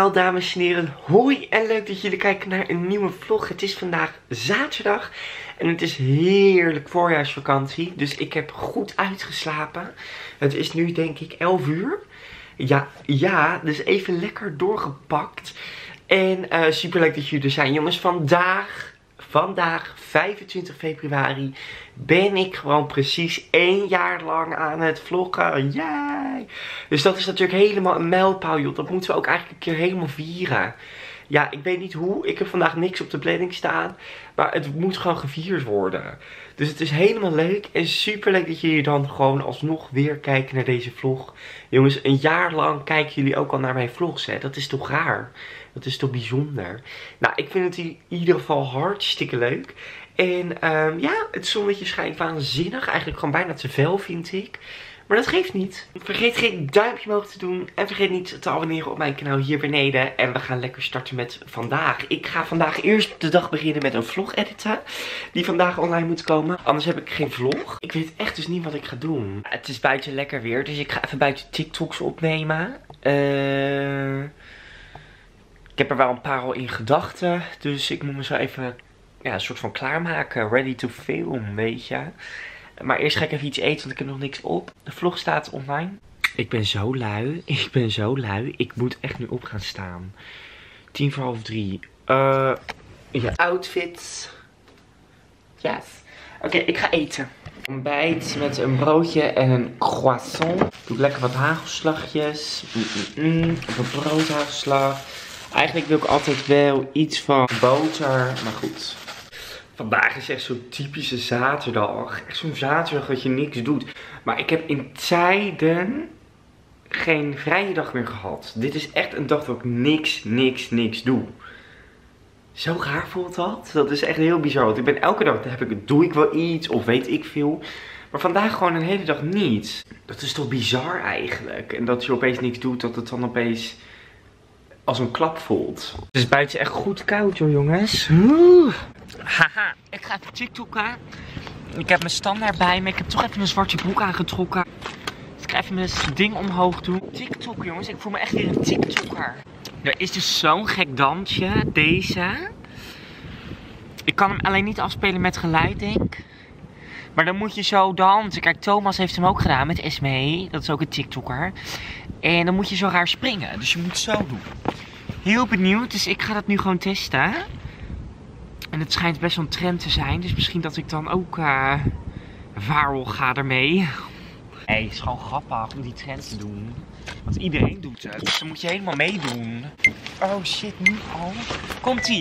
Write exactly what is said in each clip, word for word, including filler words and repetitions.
allemaal, dames en heren. Hoi en leuk dat jullie kijken naar een nieuwe vlog. Het is vandaag zaterdag en het is heerlijk voorjaarsvakantie. Dus ik heb goed uitgeslapen. Het is nu denk ik elf uur. Ja, ja, dus even lekker doorgepakt. En uh, super leuk dat jullie er zijn. Jongens, vandaag, vandaag vijfentwintig februari ben ik gewoon precies één jaar lang aan het vloggen. Yay! Dus dat is natuurlijk helemaal een mijlpaal, joh. Dat moeten we ook eigenlijk een keer helemaal vieren. Ja, ik weet niet hoe. Ik heb vandaag niks op de planning staan. Maar het moet gewoon gevierd worden. Dus het is helemaal leuk. En super leuk dat jullie dan gewoon alsnog weer kijken naar deze vlog. Jongens, een jaar lang kijken jullie ook al naar mijn vlogs, hè. Dat is toch raar? Dat is toch bijzonder? Nou, ik vind het in ieder geval hartstikke leuk. En um, ja, het zonnetje schijnt waanzinnig. Eigenlijk gewoon bijna te fel, vind ik. Maar dat geeft niet. Vergeet geen duimpje omhoog te doen. En vergeet niet te abonneren op mijn kanaal hier beneden. En we gaan lekker starten met vandaag. Ik ga vandaag eerst de dag beginnen met een vlog editen. Die vandaag online moet komen. Anders heb ik geen vlog. Ik weet echt dus niet wat ik ga doen. Het is buiten lekker weer. Dus ik ga even buiten TikToks opnemen. Uh, ik heb er wel een paar al in gedachten. Dus ik moet me zo even ja, een soort van klaarmaken. Ready to film, weet je. Maar eerst ga ik even iets eten, want ik heb nog niks op. De vlog staat online. Ik ben zo lui. Ik ben zo lui. Ik moet echt nu op gaan staan. Tien voor half drie. Uh, ja. Outfits. Yes. Oké, okay, ik ga eten. Ontbijt met een broodje en een croissant. Doe lekker wat hagelslagjes. Mm -mm -mm. Of een broodhagelslag. Eigenlijk wil ik altijd wel iets van boter. Maar goed. Vandaag is echt zo'n typische zaterdag. Echt zo'n zaterdag dat je niks doet. Maar ik heb in tijden geen vrije dag meer gehad. Dit is echt een dag dat ik niks, niks, niks doe. Zo raar voelt dat. Dat is echt heel bizar. Want ik ben elke dag, heb ik, doe ik wel iets of weet ik veel. Maar vandaag gewoon een hele dag niet. Dat is toch bizar eigenlijk. En dat je opeens niks doet, dat het dan opeens als een klap voelt. Het is buiten echt goed koud hoor, jongens. Oeh. Haha, ik ga even TikTokken. Ik heb mijn standaard bij me. Ik heb toch even een zwarte broek aangetrokken. Dus ik ga even mijn ding omhoog doen. TikTok, jongens. Ik voel me echt weer een TikToker. Er is dus zo'n gek dansje. Deze. Ik kan hem alleen niet afspelen met geluid, denk ik. Maar dan moet je zo dansen. Kijk, Thomas heeft hem ook gedaan met Esmee. Dat is ook een TikToker. En dan moet je zo raar springen. Dus je moet zo doen. Heel benieuwd. Dus ik ga dat nu gewoon testen. En het schijnt best wel een trend te zijn. Dus misschien dat ik dan ook uh, viral ga ermee. Hey, het is gewoon grappig om die trend te doen. Want iedereen doet het. Dus dan moet je helemaal meedoen. Oh shit, nu al. Komt-ie.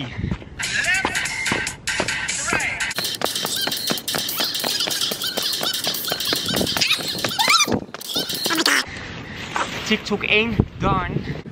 TikTok één, done.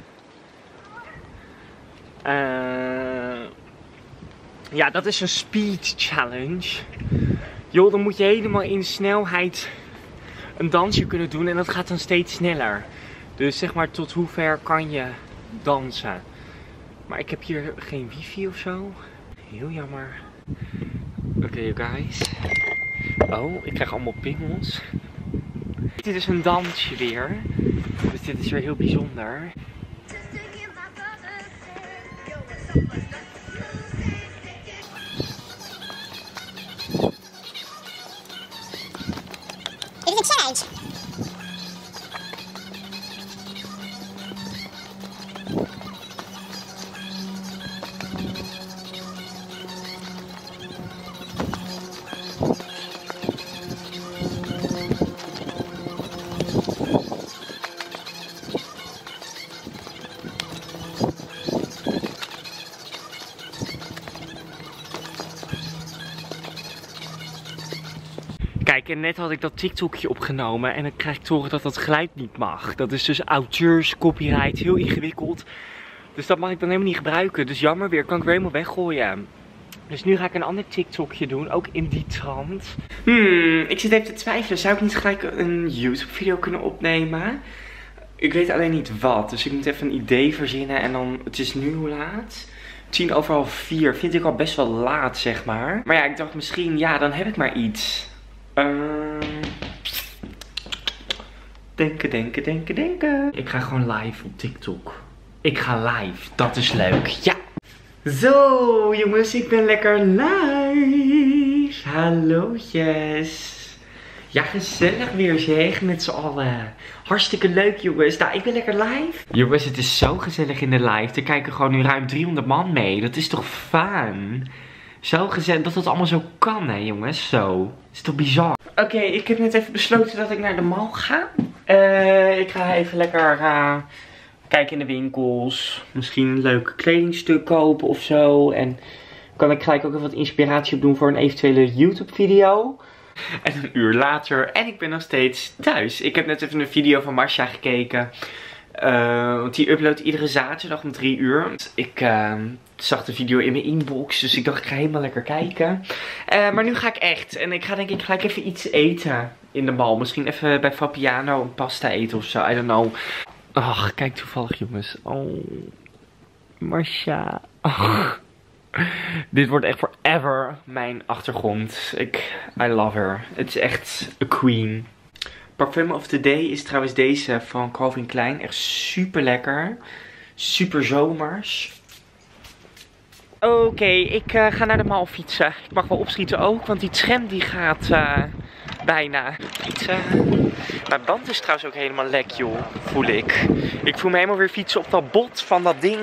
Uh, ja, dat is een speed challenge. Joh, dan moet je helemaal in snelheid een dansje kunnen doen en dat gaat dan steeds sneller. Dus zeg maar, tot hoe ver kan je dansen? Maar ik heb hier geen wifi of zo. Heel jammer. Oké, okay, you guys. Oh, ik krijg allemaal pingels. Dit is een dansje weer. Dus dit is weer heel bijzonder. Dit is een challenge. Kijk, en net had ik dat TikTokje opgenomen en dan krijg ik te horen dat dat geluid niet mag. Dat is dus auteurs, copyright, heel ingewikkeld. Dus dat mag ik dan helemaal niet gebruiken. Dus jammer weer, kan ik weer helemaal weggooien. Dus nu ga ik een ander TikTokje doen, ook in die trant. Hmm, ik zit even te twijfelen. Zou ik niet gelijk een YouTube video kunnen opnemen? Ik weet alleen niet wat, dus ik moet even een idee verzinnen en dan, het is nu hoe laat? Tien over half vier, vind ik al best wel laat, zeg maar. Maar ja, ik dacht misschien, ja, dan heb ik maar iets. Uh, denken, denken, denken, denken. Ik ga gewoon live op TikTok. Ik ga live. Dat is leuk. Ja. Zo jongens, ik ben lekker live. Hallootjes. Ja, gezellig weer zeg, met z'n allen. Hartstikke leuk jongens. Nou, ik ben lekker live. Jongens, het is zo gezellig in de live. Er kijken gewoon nu ruim driehonderd man mee. Dat is toch fijn? Zo gezellig dat dat allemaal zo kan, hè jongens. Zo. Dat is toch bizar? Oké, okay, ik heb net even besloten dat ik naar de mall ga. Uh, ik ga even lekker uh, kijken in de winkels. Misschien een leuk kledingstuk kopen of zo. En kan ik gelijk ook even wat inspiratie op doen voor een eventuele YouTube video. En een uur later. En ik ben nog steeds thuis. Ik heb net even een video van Masha gekeken. Uh, want die uploadt iedere zaterdag om drie uur. Ik uh, zag de video in mijn inbox. Dus ik dacht ik ga helemaal lekker kijken. Uh, maar nu ga ik echt. En ik ga denk ik gelijk even iets eten in de mall. Misschien even bij Fabiano een pasta eten of zo. I don't know. Ach, kijk toevallig jongens. Oh. Masha. Ach. Dit wordt echt forever mijn achtergrond. Ik, I love her. Het is echt a queen. Parfum of the day is trouwens deze van Calvin Klein. Echt super lekker. Super zomers. Oké, okay, ik uh, ga naar de mall fietsen. Ik mag wel opschieten ook, want die tram die gaat uh, bijna fietsen. Mijn band is trouwens ook helemaal lek joh, voel ik. Ik voel me helemaal weer fietsen op dat bot van dat ding.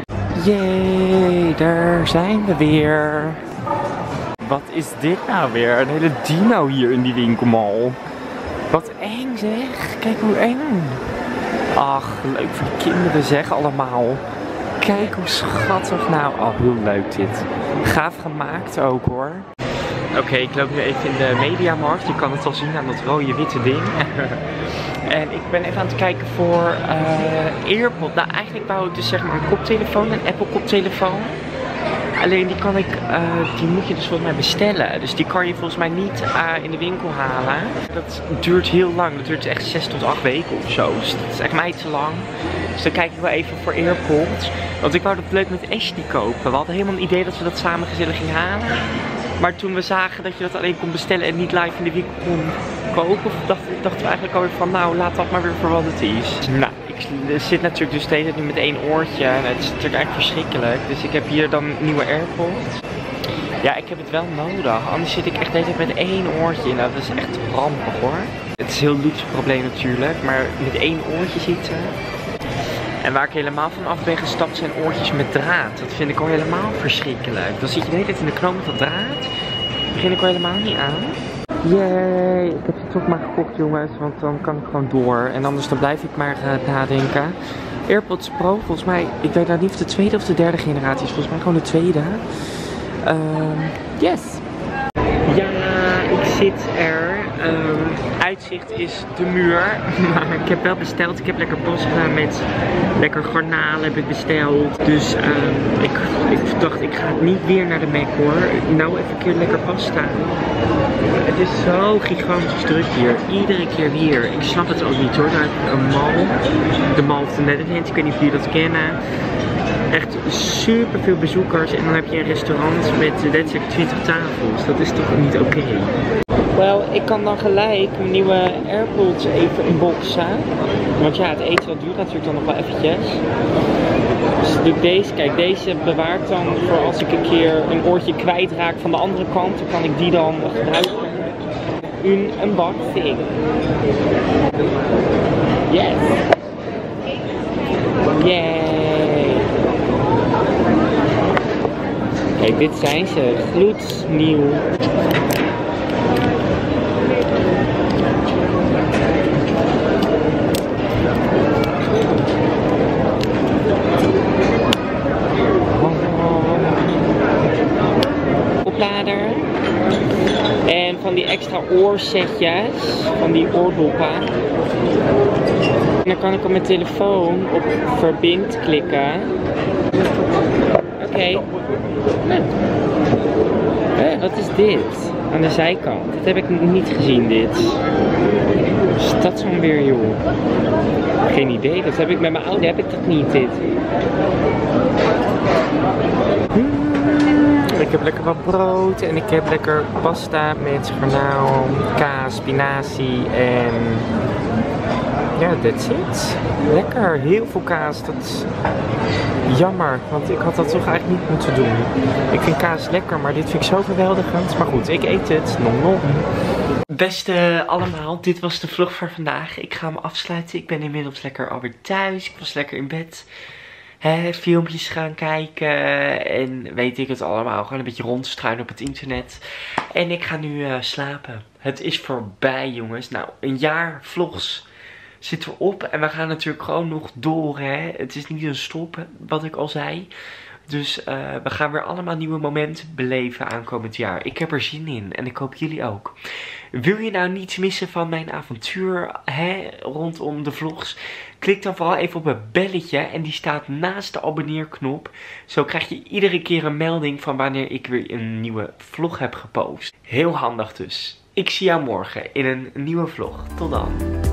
Jee, daar zijn we weer. Wat is dit nou weer? Een hele dino hier in die winkelmall. Wat eng zeg. Kijk hoe eng. Ach, leuk voor de kinderen zeg allemaal. Kijk hoe schattig nou. Oh, heel leuk dit. Gaaf gemaakt ook hoor. Oké, okay, ik loop nu even in de Mediamarkt. Je kan het al zien aan dat rode witte ding. En ik ben even aan het kijken voor uh, AirPod. Nou, eigenlijk wou ik dus zeg maar een koptelefoon, een Apple koptelefoon. Alleen die kan ik, uh, die moet je dus volgens mij bestellen. Dus die kan je volgens mij niet uh, in de winkel halen. Dat duurt heel lang. Dat duurt echt zes tot acht weken of zo. Dus dat is echt mij te lang. Dus dan kijk ik wel even voor AirPods. Want ik wou dat leuk met Ashley kopen. We hadden helemaal een idee dat we dat samen gezellig gingen halen. Maar toen we zagen dat je dat alleen kon bestellen en niet live in de winkel kon kopen, dachten, dachten we eigenlijk alweer van nou, laat dat maar weer voor wat het is. Nou, ik zit natuurlijk dus steeds nu met één oortje en het is natuurlijk eigenlijk verschrikkelijk. Dus ik heb hier dan nieuwe AirPods. Ja, ik heb het wel nodig, anders zit ik echt de hele tijd met één oortje in. Nou, dat is echt rampig hoor. Het is een heel luxe probleem natuurlijk, maar met één oortje zitten. En waar ik helemaal van af ben gestapt zijn oortjes met draad. Dat vind ik al helemaal verschrikkelijk. Dan zit je de hele tijd in de knoop met dat draad. Daar begin ik al helemaal niet aan. Yay, ik heb ze toch maar gekocht jongens, want dan kan ik gewoon door. En anders dan blijf ik maar uh, nadenken. AirPods Pro, volgens mij, ik weet nou niet of de tweede of de derde generatie is. Volgens mij gewoon de tweede. Uh, yes. Ja, ik zit er. Um, uitzicht is de muur. Maar ik heb wel besteld. Ik heb lekker pasta met lekker garnalen heb ik besteld. Dus um, ik, ik dacht ik ga niet weer naar de Mac hoor. Nou even een keer lekker pasta. Het is zo gigantisch druk hier. Iedere keer weer. Ik snap het ook niet hoor. Daar heb je een mall. De Mall of the Netherlands. Ik weet niet of jullie dat kennen. Echt super veel bezoekers en dan heb je een restaurant met letterlijk twintig tafels. Dat is toch niet oké? Okay? Wel, ik kan dan gelijk mijn nieuwe AirPods even unboxen. Want ja, het eten dat duurt natuurlijk dan nog wel eventjes. Dus doe ik deze. Kijk, deze bewaar ik dan voor als ik een keer een oortje kwijtraak van de andere kant. Dan kan ik die dan gebruiken. Een unboxing. Yes. Yay. Kijk, dit zijn ze. Gloednieuw. Oplader. En van die extra oorsetjes. Van die oordoppen. En dan kan ik op mijn telefoon op verbind klikken. Oké. Okay. Nou. Eh, wat is dit? Aan de zijkant. Dit heb ik niet gezien, dit. Wat is dat zo'n weer, joh? Geen idee. Dat heb ik met mijn oude heb ik dat niet, dit. Ik heb lekker wat brood en ik heb lekker pasta met garnaal, kaas, spinazie en ja, that's it. Lekker, heel veel kaas. Dat is jammer, want ik had dat toch eigenlijk niet moeten doen. Ik vind kaas lekker, maar dit vind ik zo verweldigend. Maar goed, ik eet het. Nom nom. Beste allemaal, dit was de vlog voor vandaag. Ik ga hem afsluiten. Ik ben inmiddels lekker alweer thuis. Ik was lekker in bed. He, filmpjes gaan kijken en weet ik het allemaal. Gewoon een beetje rondstruinen op het internet. En ik ga nu uh, slapen. Het is voorbij, jongens. Nou, een jaar vlogs zitten we op. En we gaan natuurlijk gewoon nog door. Hè. Het is niet een stop, wat ik al zei. Dus uh, we gaan weer allemaal nieuwe momenten beleven aankomend jaar. Ik heb er zin in en ik hoop jullie ook. Wil je nou niets missen van mijn avontuur hè, rondom de vlogs? Klik dan vooral even op het belletje en die staat naast de abonneerknop. Zo krijg je iedere keer een melding van wanneer ik weer een nieuwe vlog heb gepost. Heel handig dus. Ik zie jou morgen in een nieuwe vlog. Tot dan.